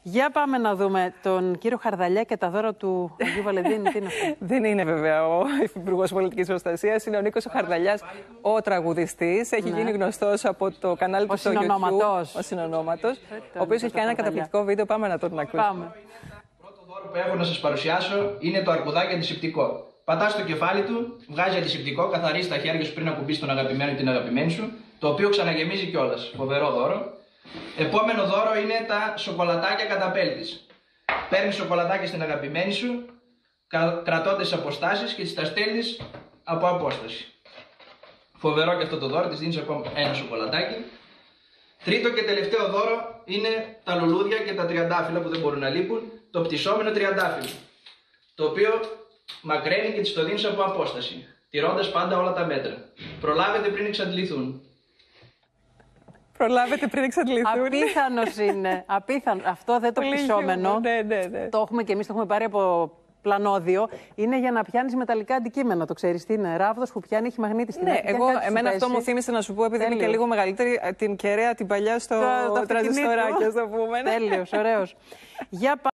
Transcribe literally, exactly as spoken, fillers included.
Για πάμε να δούμε τον κύριο Χαρδαλιά και τα δώρα του Αγίου Βαλεντίνου. Τι είναι αυτό? Δεν είναι βέβαια ο Υπουργός Πολιτικής Προστασίας, είναι ο Νίκος ο Χαρδαλιάς, ο τραγουδιστής. Έχει ναι. γίνει γνωστός από το κανάλι του στο YouTube. Ο συνονόματος. Ο οποίος έχει κάνει ένα καταπληκτικό βίντεο. Πάμε να τον ακούσουμε. Πάμε. Το πρώτο δώρο που έχω να σας παρουσιάσω είναι το αρκουδάκι αντισηπτικό. Πατάς στο κεφάλι του, βγάζει αντισηπτικό, καθαρίζει τα χέρια σου πριν ακουμπήσει τον αγαπημένο ή την αγαπημένη σου, το οποίο ξαναγεμίζει κιόλας. Φοβερό δώρο. Επόμενο δώρο είναι τα σοκολατάκια καταπέλτης. Παίρνεις σοκολατάκια στην αγαπημένη σου, κρατώντας τις αποστάσεις και τις τα στέλνεις από απόσταση. Φοβερό και αυτό το δώρο, της δίνεις ακόμα ένα σοκολατάκι. Τρίτο και τελευταίο δώρο είναι τα λουλούδια και τα τριαντάφυλλα που δεν μπορούν να λείπουν, το πτυσσόμενο τριαντάφυλλο, το οποίο μακραίνει και της το δίνεις από απόσταση, τηρώντας πάντα όλα τα μέτρα. Προλάβετε πριν εξαντληθούν. Προλάβετε πριν εξαντληθούν. Απίθανος είναι. Απίθανο. Αυτό δεν το πτυσσόμενο. Ναι, ναι, ναι. Το έχουμε και εμείς, το έχουμε πάρει από πλανόδιο. Είναι για να πιάνεις μεταλλικά αντικείμενα. Το ξέρεις τι είναι? Ράβδος που πιάνει, έχει μαγνήτη στην ναι, εγώ, εμένα αυτό μου θύμισε να σου πω, επειδή Τέλειος. είναι και λίγο μεγαλύτερη, την κεραία την παλιά στο τρανζιστοράκι, ας το πούμε. Τέλειος, ωραίος. Για